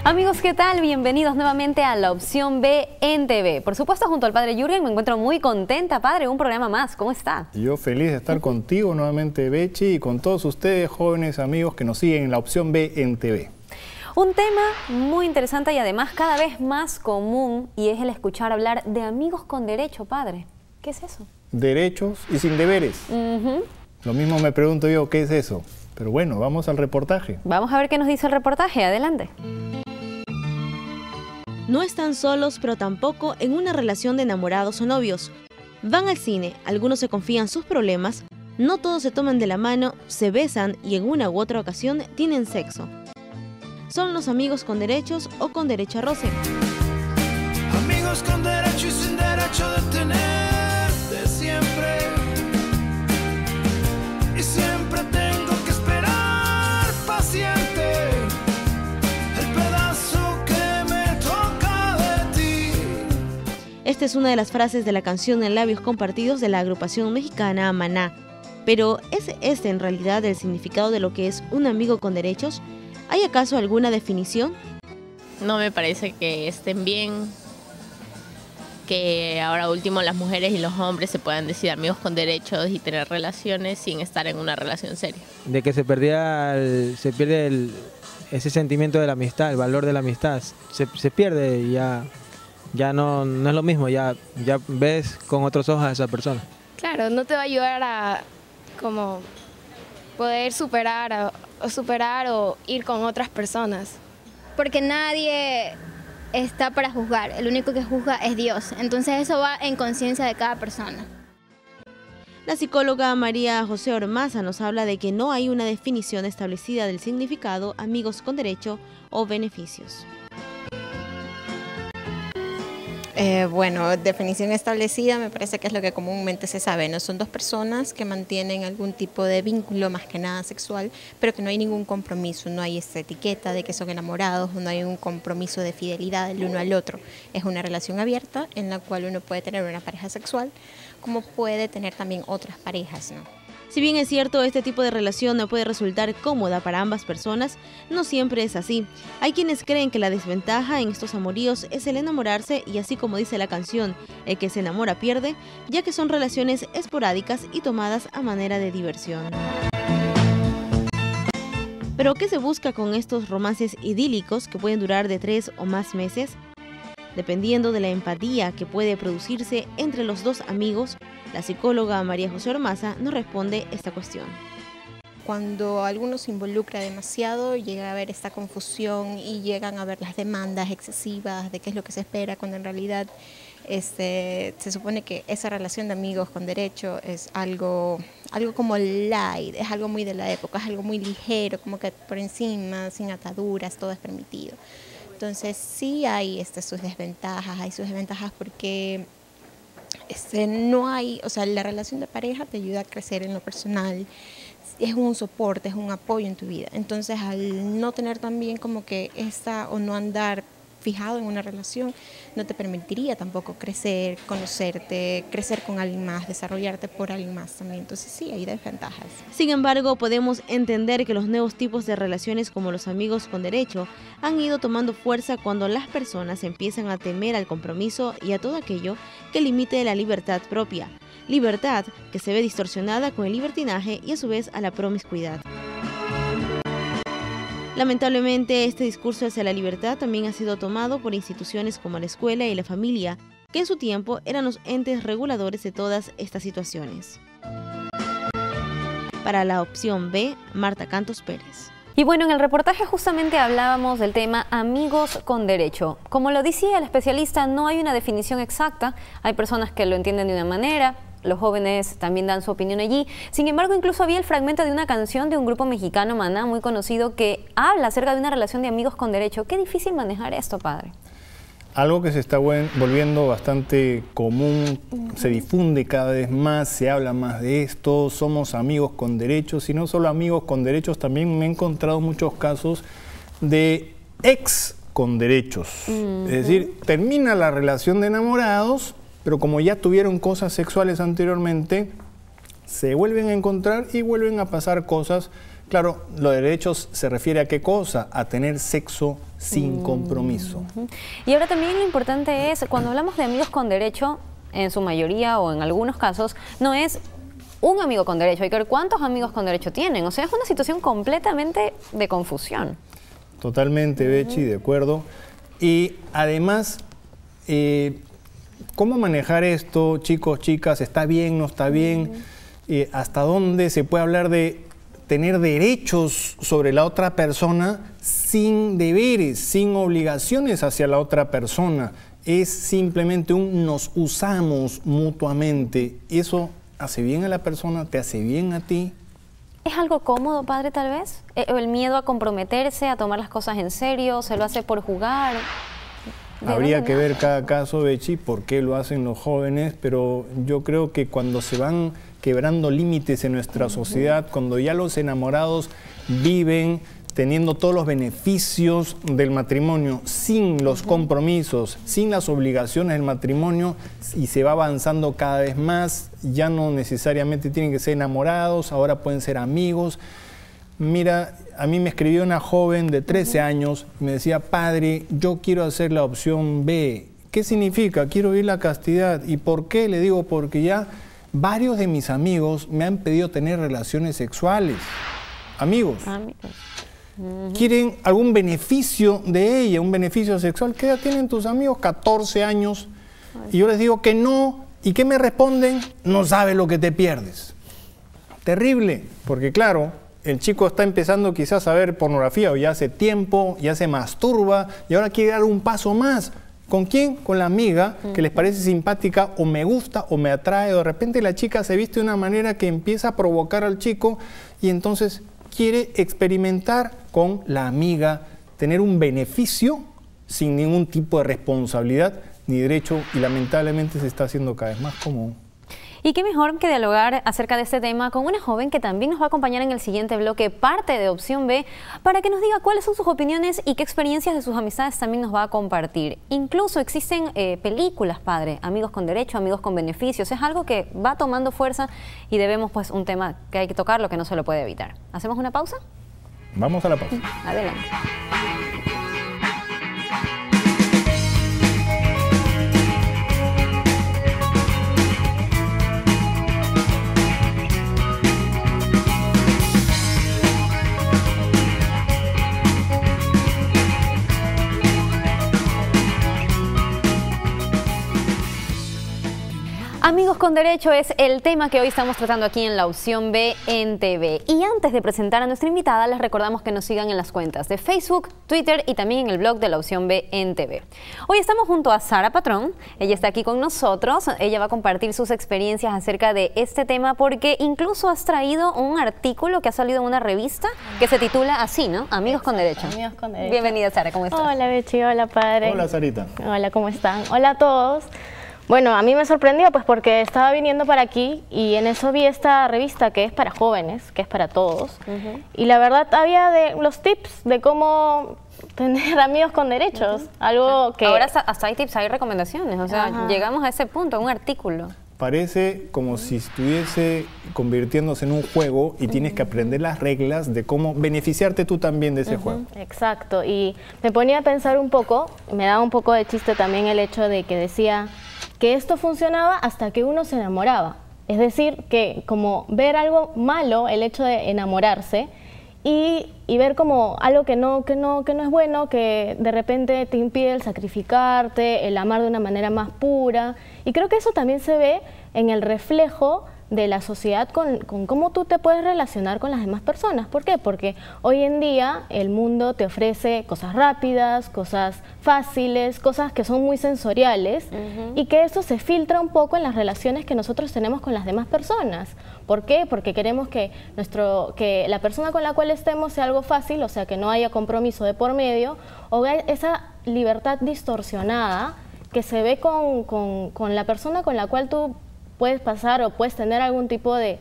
Amigos, ¿qué tal? Bienvenidos nuevamente a La Opción B en TV. Por supuesto, junto al Padre Jürgen, me encuentro muy contenta, Padre, un programa más. ¿Cómo está? Yo feliz de estar contigo nuevamente, Bechi, y con todos ustedes, jóvenes amigos que nos siguen en La Opción B en TV. Un tema muy interesante y además cada vez más común, y es el escuchar hablar de amigos con derecho, Padre. ¿Qué es eso? Derechos y sin deberes. Lo mismo me pregunto yo, ¿qué es eso? Pero bueno, vamos al reportaje. Vamos a ver qué nos dice el reportaje. Adelante. No están solos, pero tampoco en una relación de enamorados o novios. Van al cine, algunos se confían sus problemas, no todos se toman de la mano, se besan y en una u otra ocasión tienen sexo. Son los amigos con derechos o con derecho a roce. Amigos con derecho y sin derecho de tenerte siempre. Y siempre tengo que esperar paciente el pedazo que me toca de ti. Esta es una de las frases de la canción en labios compartidos de la agrupación mexicana Maná. Pero ¿es este en realidad el significado de lo que es un amigo con derechos? ¿Hay acaso alguna definición? No me parece que estén bien, que ahora último las mujeres y los hombres se puedan decir amigos con derechos y tener relaciones sin estar en una relación seria. De que se pierde ese sentimiento de la amistad, el valor de la amistad, se pierde y ya no es lo mismo, ya ves con otros ojos a esa persona. Claro, no te va a ayudar a como poder superar o ir con otras personas. Porque nadie está para juzgar, el único que juzga es Dios, entonces eso va en conciencia de cada persona. La psicóloga María José Ormaza nos habla de que no hay una definición establecida del significado amigos con derecho o beneficios. Bueno, definición establecida me parece que es lo que comúnmente se sabe, ¿no? Son dos personas que mantienen algún tipo de vínculo, más que nada sexual, pero que no hay ningún compromiso, no hay esta etiqueta de que son enamorados, no hay un compromiso de fidelidad del uno al otro. Es una relación abierta en la cual uno puede tener una pareja sexual, como puede tener también otras parejas, ¿no? Si bien es cierto, este tipo de relación no puede resultar cómoda para ambas personas, no siempre es así. Hay quienes creen que la desventaja en estos amoríos es el enamorarse y así como dice la canción, el que se enamora pierde, ya que son relaciones esporádicas y tomadas a manera de diversión. ¿Pero qué se busca con estos romances idílicos que pueden durar de 3 o más meses? Dependiendo de la empatía que puede producirse entre los dos amigos, la psicóloga María José Ormaza nos responde esta cuestión. Cuando alguno se involucra demasiado, llega a haber esta confusión y llegan a ver las demandas excesivas de qué es lo que se espera, cuando en realidad se supone que esa relación de amigos con derecho es algo como light, es algo muy de la época, es algo muy ligero, como que por encima, sin ataduras, todo es permitido. Entonces sí hay sus desventajas porque no hay, o sea, la relación de pareja te ayuda a crecer en lo personal, es un soporte, es un apoyo en tu vida. Entonces al no tener también como que o no andar fijado en una relación, no te permitiría tampoco crecer, conocerte, crecer con alguien más, desarrollarte por alguien más también. Entonces sí, hay desventajas. Sin embargo, podemos entender que los nuevos tipos de relaciones como los amigos con derecho han ido tomando fuerza cuando las personas empiezan a temer al compromiso y a todo aquello que limite la libertad propia. Libertad que se ve distorsionada con el libertinaje y a su vez a la promiscuidad. Lamentablemente, este discurso hacia la libertad también ha sido tomado por instituciones como la escuela y la familia, que en su tiempo eran los entes reguladores de todas estas situaciones. Para La Opción B, Marta Cantos Pérez. Y bueno, en el reportaje justamente hablábamos del tema amigos con derecho. Como lo decía el especialista, no hay una definición exacta, hay personas que lo entienden de una manera, los jóvenes también dan su opinión allí. Sin embargo, incluso había el fragmento de una canción de un grupo mexicano, Maná, muy conocido, que habla acerca de una relación de amigos con derecho. Qué difícil manejar esto, Padre. Algo que se está volviendo bastante común, se difunde cada vez más, se habla más de esto, somos amigos con derechos, y no solo amigos con derechos, también me he encontrado muchos casos de ex con derechos. Es decir, termina la relación de enamorados, pero como ya tuvieron cosas sexuales anteriormente, se vuelven a encontrar y vuelven a pasar cosas Claro, los derechos se refiere a qué cosa, a tener sexo sin compromiso. Y ahora también lo importante es, cuando hablamos de amigos con derecho, en su mayoría o en algunos casos, no es un amigo con derecho, hay que ver cuántos amigos con derecho tienen. O sea, es una situación completamente de confusión. Totalmente, Bechi, de acuerdo. Y además, ¿cómo manejar esto, chicos, chicas? ¿Está bien, no está bien? ¿Hasta dónde se puede hablar de tener derechos sobre la otra persona sin deberes, sin obligaciones hacia la otra persona? Es simplemente un nos usamos mutuamente. ¿Eso hace bien a la persona? ¿Te hace bien a ti? ¿Es algo cómodo, padre, tal vez? ¿El miedo a comprometerse, a tomar las cosas en serio? ¿Se lo hace por jugar? Habría que ver cada caso, Bechi, por qué lo hacen los jóvenes, pero yo creo que cuando se van quebrando límites en nuestra sociedad, cuando ya los enamorados viven teniendo todos los beneficios del matrimonio, sin los compromisos, sin las obligaciones del matrimonio, y se va avanzando cada vez más, ya no necesariamente tienen que ser enamorados, ahora pueden ser amigos. Mira, a mí me escribió una joven de 13 años, me decía, padre, yo quiero hacer la opción B. ¿Qué significa? Quiero vivir la castidad. ¿Y por qué? Le digo, porque ya varios de mis amigos me han pedido tener relaciones sexuales. Amigos. Quieren algún beneficio de ella, un beneficio sexual. ¿Qué edad tienen tus amigos? 14 años. Y yo les digo que no. ¿Y qué me responden? No sabes lo que te pierdes. Terrible, porque claro, el chico está empezando quizás a ver pornografía o ya hace tiempo, ya se masturba y ahora quiere dar un paso más. ¿Con quién? Con la amiga que les parece simpática o me gusta o me atrae, o de repente la chica se viste de una manera que empieza a provocar al chico y entonces quiere experimentar con la amiga, tener un beneficio sin ningún tipo de responsabilidad ni derecho, y lamentablemente se está haciendo cada vez más común. Y qué mejor que dialogar acerca de este tema con una joven que también nos va a acompañar en el siguiente bloque, parte de Opción B, para que nos diga cuáles son sus opiniones y qué experiencias de sus amistades también nos va a compartir. Incluso existen películas, padre, amigos con derecho, amigos con beneficios. Es algo que va tomando fuerza y debemos, pues, un tema que hay que tocarlo, que no se lo puede evitar. ¿Hacemos una pausa? Vamos a la pausa. Adelante. Amigos con Derecho es el tema que hoy estamos tratando aquí en la Opción B en TV. Y antes de presentar a nuestra invitada, les recordamos que nos sigan en las cuentas de Facebook, Twitter y también en el blog de la Opción B en TV. Hoy estamos junto a Sara Patrón, ella está aquí con nosotros, ella va a compartir sus experiencias acerca de este tema porque incluso has traído un artículo que ha salido en una revista que se titula así, ¿no? Amigos con Derecho. Amigos con Derecho. Bienvenida, Sara, ¿cómo estás? Hola, Bechi, hola, padre. Hola, Sarita. Hola, ¿cómo están? Hola a todos. Bueno, a mí me sorprendió pues porque estaba viniendo para aquí y en eso vi esta revista que es para jóvenes, que es para todos. Y la verdad había los tips de cómo tener amigos con derechos, algo que... Ahora hasta hay tips, hay recomendaciones, o sea, llegamos a ese punto, un artículo. Parece como si estuviese convirtiéndose en un juego y tienes que aprender las reglas de cómo beneficiarte tú también de ese juego. Exacto, y me ponía a pensar un poco, me daba un poco de chiste también el hecho de que decía que esto funcionaba hasta que uno se enamoraba. Es decir, que como ver algo malo, el hecho de enamorarse, y ver como algo que no es bueno, que de repente te impide el sacrificarte, el amar de una manera más pura. Y creo que eso también se ve en el reflejo de la sociedad con cómo tú te puedes relacionar con las demás personas. ¿Por qué? Porque hoy en día el mundo te ofrece cosas rápidas, cosas fáciles, cosas que son muy sensoriales y que eso se filtra un poco en las relaciones que nosotros tenemos con las demás personas. ¿Por qué? Porque queremos que la persona con la cual estemos sea algo fácil, o sea, que no haya compromiso de por medio, o esa libertad distorsionada que se ve con la persona con la cual tú puedes pasar o puedes tener algún tipo de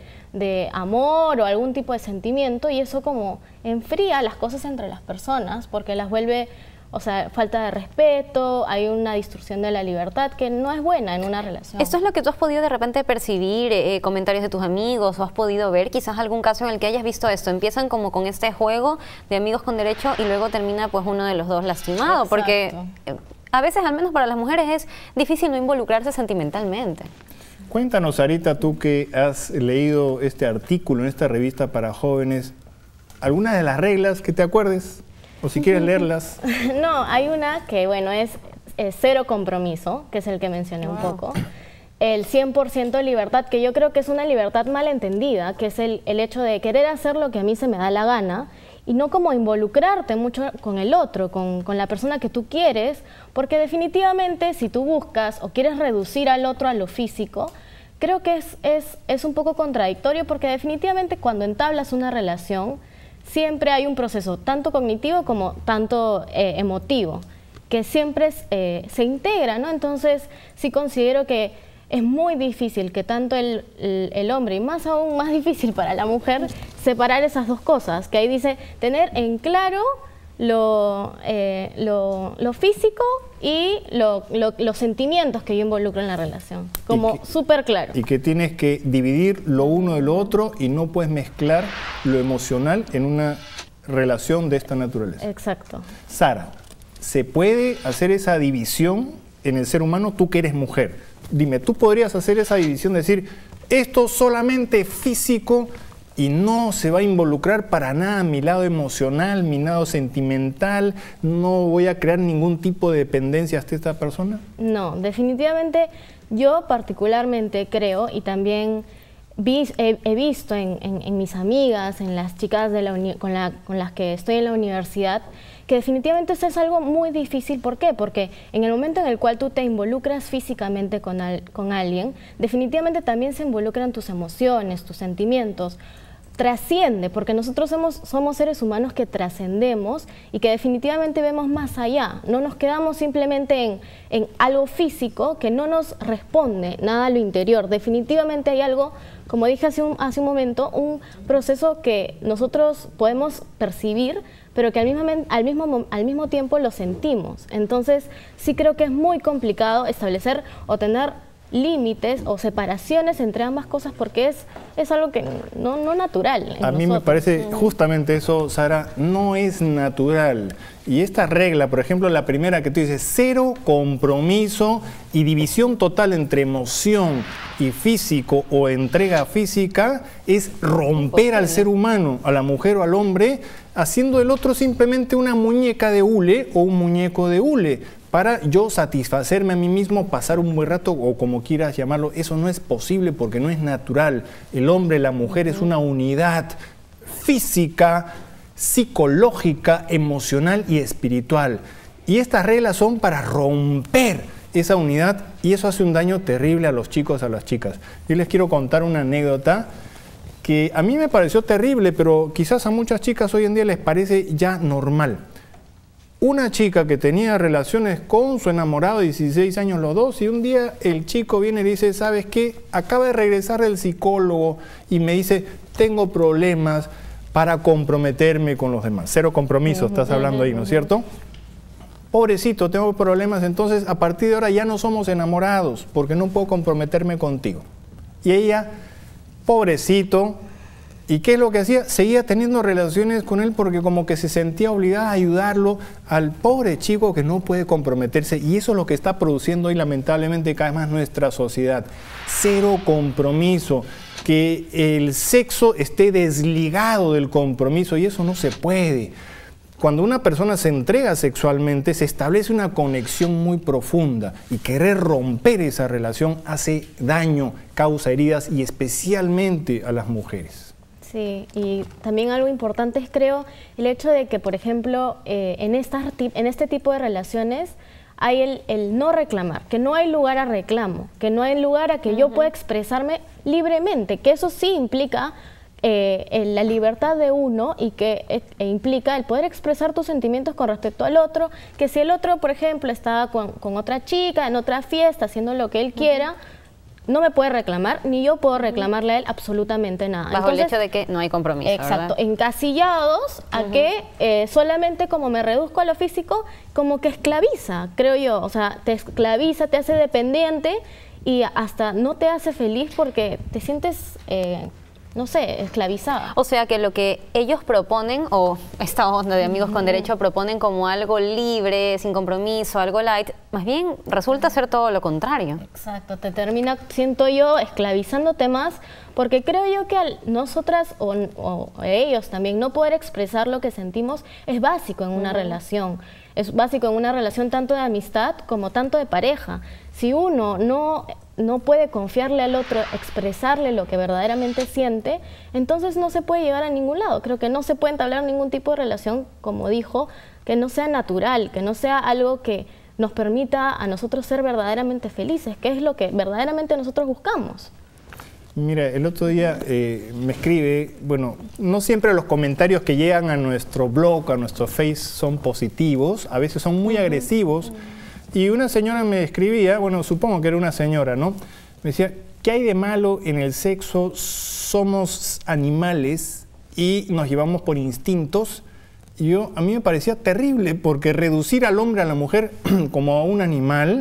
amor o algún tipo de sentimiento, y eso como enfría las cosas entre las personas porque las vuelve o sea, falta de respeto, hay una distorsión de la libertad que no es buena en una relación. ¿Esto es lo que tú has podido de repente percibir, comentarios de tus amigos, o has podido ver quizás algún caso en el que hayas visto esto? Empiezan como con este juego de amigos con derecho y luego termina pues uno de los dos lastimado, Exacto. porque a veces, al menos para las mujeres, es difícil no involucrarse sentimentalmente. Cuéntanos, Sarita, tú que has leído este artículo en esta revista para jóvenes, ¿alguna de las reglas que te acuerdes? O si quieres leerlas. No, hay una que, bueno, es cero compromiso, que es el que mencioné un poco. El 100% libertad, que yo creo que es una libertad malentendida, que es el hecho de querer hacer lo que a mí se me da la gana y no como involucrarte mucho con el otro, con la persona que tú quieres, porque definitivamente si tú buscas o quieres reducir al otro a lo físico, creo que es un poco contradictorio, porque definitivamente cuando entablas una relación siempre hay un proceso tanto cognitivo como tanto emotivo, que siempre se integra, ¿no? Entonces sí considero que es muy difícil que tanto el hombre, y más aún más difícil para la mujer, separar esas dos cosas, que ahí dice tener en claro lo físico y los sentimientos que yo involucro en la relación, como súper claro. Y que tienes que dividir lo uno de lo otro y no puedes mezclar lo emocional en una relación de esta naturaleza. Exacto. Sara, ¿se puede hacer esa división en el ser humano? Tú que eres mujer, dime, ¿tú podrías hacer esa división, decir, esto solamente físico y no se va a involucrar para nada mi lado emocional, mi lado sentimental, no voy a crear ningún tipo de dependencia hasta esta persona? No, definitivamente yo particularmente creo, y también he visto en mis amigas, en las chicas con las que estoy en la universidad, que definitivamente eso es algo muy difícil. ¿Por qué? Porque en el momento en el cual tú te involucras físicamente con alguien, definitivamente también se involucran tus emociones, tus sentimientos. Trasciende, porque nosotros somos seres humanos que trascendemos y que definitivamente vemos más allá. No nos quedamos simplemente en algo físico que no nos responde nada a lo interior. Definitivamente hay algo, como dije hace un momento, un proceso que nosotros podemos percibir, pero que al mismo tiempo lo sentimos. Entonces sí creo que es muy complicado establecer o tener límites o separaciones entre ambas cosas, porque es algo que no natural. A mí me parece justamente eso, Sara, no es natural. Y esta regla, por ejemplo, la primera que tú dices, cero compromiso y división total entre emoción y físico o entrega física, es romper al ser humano, a la mujer o al hombre, haciendo del otro simplemente una muñeca de hule o un muñeco de hule, para yo satisfacerme a mí mismo, pasar un buen rato o como quieras llamarlo. Eso no es posible porque no es natural. El hombre, la mujer es una unidad física, psicológica, emocional y espiritual. Y estas reglas son para romper esa unidad, y eso hace un daño terrible a los chicos, a las chicas. Yo les quiero contar una anécdota que a mí me pareció terrible, pero quizás a muchas chicas hoy en día les parece ya normal. Una chica que tenía relaciones con su enamorado de 16 años los dos, y un día el chico viene y dice, ¿sabes qué? Acaba de regresar del psicólogo y me dice, tengo problemas para comprometerme con los demás. Cero compromiso, estás hablando ahí, ¿no es cierto? Pobrecito, tengo problemas, entonces a partir de ahora ya no somos enamorados porque no puedo comprometerme contigo. Y ella, pobrecito, ¿y qué es lo que hacía? Seguía teniendo relaciones con él porque como que se sentía obligada a ayudarlo al pobre chico que no puede comprometerse, y eso es lo que está produciendo hoy lamentablemente cada vez más nuestra sociedad. Cero compromiso, que el sexo esté desligado del compromiso, y eso no se puede. Cuando una persona se entrega sexualmente, se establece una conexión muy profunda, y querer romper esa relación hace daño, causa heridas, y especialmente a las mujeres. Sí, y también algo importante es, creo, el hecho de que, por ejemplo, en este tipo de relaciones hay el no reclamar, que no hay lugar a reclamo, que no hay lugar a que yo pueda expresarme libremente, que eso sí implica la libertad de uno, y que implica el poder expresar tus sentimientos con respecto al otro, que si el otro, por ejemplo, está con otra chica en otra fiesta haciendo lo que él quiera, no me puede reclamar, ni yo puedo reclamarle a él absolutamente nada. Bajo el hecho de que no hay compromiso, exacto, ¿verdad? Encasillados a que solamente como me reduzco a lo físico, como que esclaviza, creo yo. O sea, te esclaviza, te hace dependiente y hasta no te hace feliz porque te sientes, no sé, esclavizada. O sea que lo que ellos proponen, o esta onda de Amigos con Derecho proponen como algo libre, sin compromiso, algo light, más bien resulta ser todo lo contrario. Exacto, te termina, siento yo, esclavizándote más, porque creo yo que al nosotras o ellos también no poder expresar lo que sentimos es básico en una relación. Es básico en una relación tanto de amistad como tanto de pareja. Si uno no puede confiarle al otro, expresarle lo que verdaderamente siente, entonces no se puede llegar a ningún lado. Creo que no se puede entablar ningún tipo de relación, como dijo, que no sea natural, que no sea algo que nos permita a nosotros ser verdaderamente felices, que es lo que verdaderamente nosotros buscamos. Mira, el otro día me escribe, bueno, no siempre los comentarios que llegan a nuestro blog, a nuestro Face son positivos, a veces son muy agresivos. Y una señora me escribía, bueno, supongo que era una señora, ¿no? Me decía, ¿qué hay de malo en el sexo? Somos animales y nos llevamos por instintos. Y a mí me parecía terrible, porque reducir al hombre, a la mujer, como a un animal,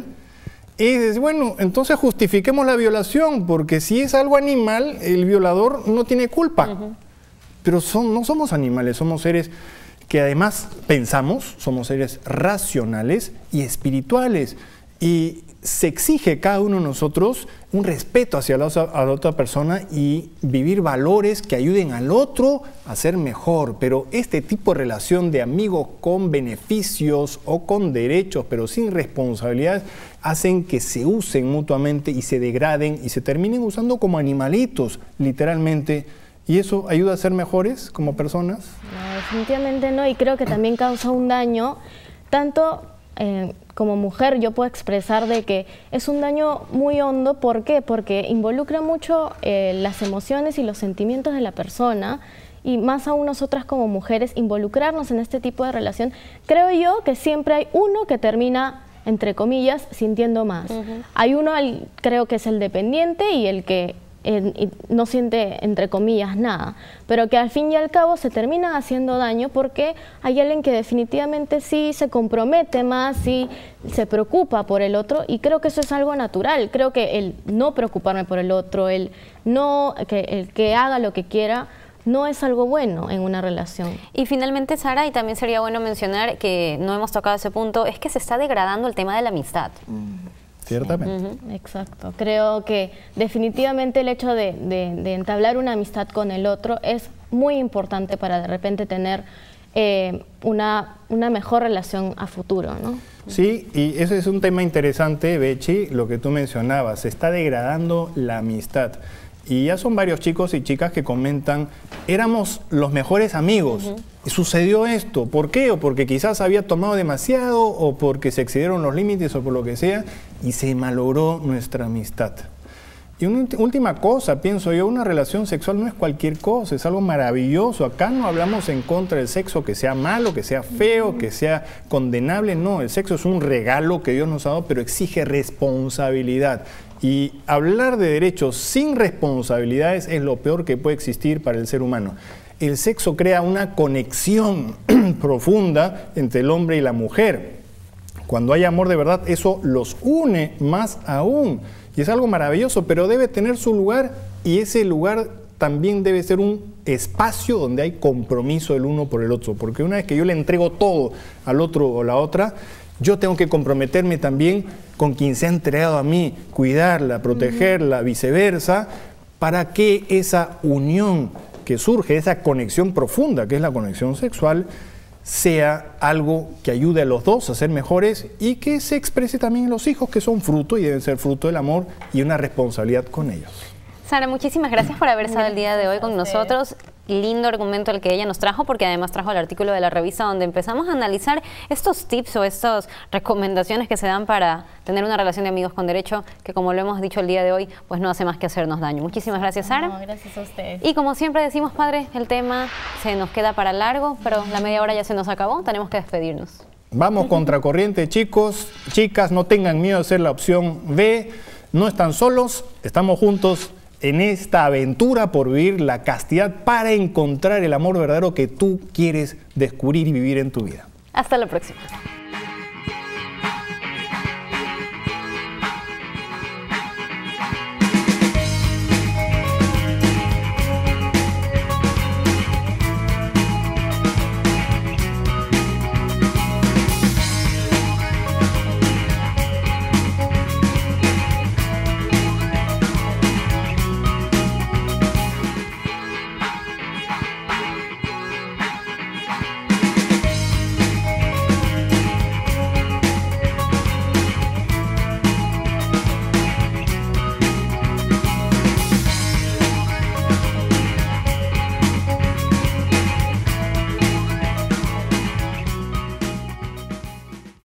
es, bueno, entonces justifiquemos la violación, porque si es algo animal, el violador no tiene culpa. Pero no somos animales, somos seres que además pensamos, somos seres racionales y espirituales, y se exige cada uno de nosotros un respeto hacia la otra persona y vivir valores que ayuden al otro a ser mejor. Pero este tipo de relación de amigos con beneficios o con derechos pero sin responsabilidades hacen que se usen mutuamente y se degraden y se terminen usando como animalitos, literalmente. ¿Y eso ayuda a ser mejores como personas? No, definitivamente no, y creo que también causa un daño, tanto como mujer yo puedo expresar de que es un daño muy hondo. ¿Por qué? Porque involucra mucho las emociones y los sentimientos de la persona, y más aún nosotras como mujeres, involucrarnos en este tipo de relación. Creo yo que siempre hay uno que termina, entre comillas, sintiendo más. Hay uno, creo que es el dependiente y el que no siente, entre comillas, nada, pero que al fin y al cabo se termina haciendo daño porque hay alguien que definitivamente sí se compromete más, sí se preocupa por el otro, y creo que eso es algo natural. Creo que el no preocuparme por el otro, el que haga lo que quiera, no es algo bueno en una relación. Y finalmente, Sara, y también sería bueno mencionar que no hemos tocado ese punto, es que se está degradando el tema de la amistad. Ciertamente. Exacto. Creo que definitivamente el hecho de entablar una amistad con el otro es muy importante para de repente tener una mejor relación a futuro, ¿no? Sí, y ese es un tema interesante, Bechi, lo que tú mencionabas, se está degradando la amistad. Y ya son varios chicos y chicas que comentan, éramos los mejores amigos. Y sucedió esto. ¿Por qué? O porque quizás había tomado demasiado, o porque se excedieron los límites, o por lo que sea, y se malogró nuestra amistad. Y una última cosa, pienso yo, una relación sexual no es cualquier cosa, es algo maravilloso. Acá no hablamos en contra del sexo, que sea malo, que sea feo, que sea condenable. No, el sexo es un regalo que Dios nos ha dado, pero exige responsabilidad. Y hablar de derechos sin responsabilidades es lo peor que puede existir para el ser humano. El sexo crea una conexión profunda entre el hombre y la mujer. Cuando hay amor de verdad, eso los une más aún. Y es algo maravilloso, pero debe tener su lugar, y ese lugar también debe ser un espacio donde hay compromiso el uno por el otro. Porque una vez que yo le entrego todo al otro o la otra, yo tengo que comprometerme también con quien se ha entregado a mí, cuidarla, protegerla, viceversa, para que esa unión que surge, esa conexión profunda, que es la conexión sexual, sea algo que ayude a los dos a ser mejores y que se exprese también en los hijos, que son fruto y deben ser fruto del amor y una responsabilidad con ellos. Sara, muchísimas gracias por haber estado el día de hoy con nosotros. Lindo argumento el que ella nos trajo, porque además trajo el artículo de la revista donde empezamos a analizar estos tips o estas recomendaciones que se dan para tener una relación de amigos con derecho, que como lo hemos dicho el día de hoy, pues no hace más que hacernos daño. Muchísimas gracias, Sara. No, gracias a ustedes. Y como siempre decimos, padre, el tema se nos queda para largo, pero la media hora ya se nos acabó, tenemos que despedirnos. Vamos contracorriente, chicos, chicas, no tengan miedo de ser la opción B. no están solos, estamos juntos en esta aventura por vivir la castidad para encontrar el amor verdadero que tú quieres descubrir y vivir en tu vida. Hasta la próxima.